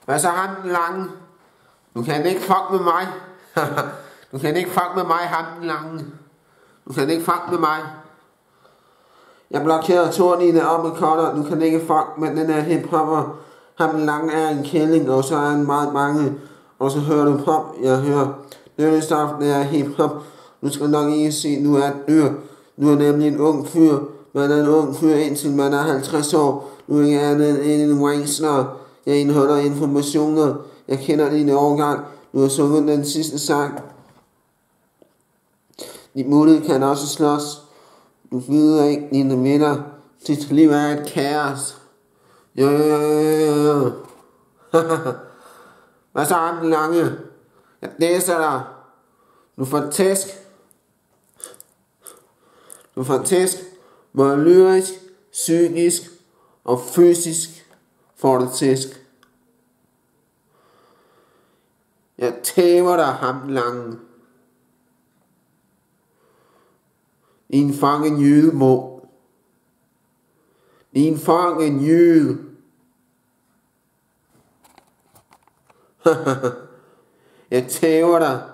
Hvad så ham den lange? Du kan ikke fuck med mig. Du kan ikke fuck med mig, ham den lange. Du kan ikke fuck med mig. Jeg blokerer Tornine op med cutter. Du kan ikke fuck med den her hiphopper. Ham den lange er en kælling, og så er han meget mange. Og så hører du pop. Jeg hører dirty stuff, det er hiphop. Du skal nok ikke se, du er et dyr. Du er nemlig en ung fyr. Man er en ung fyr indtil man er 50 år. Du er ikke andet end en wangsler. Jeg indeholder informationer. Jeg kender din overgang. Du har sunget den sidste sang. Dit mulighed kan også slås. Du gider ikke dine venner. Dit liv er et kaos. Jo. Hvad så ham den lange? Jeg læser dig. Du får tæsk. Du får tæsk. Både lyrisk, psykisk og fysisk får du tæsk. Jeg tæver dig, ham den lange. Din fucking jyde, må. Din fucking jyde. Jeg tæver dig.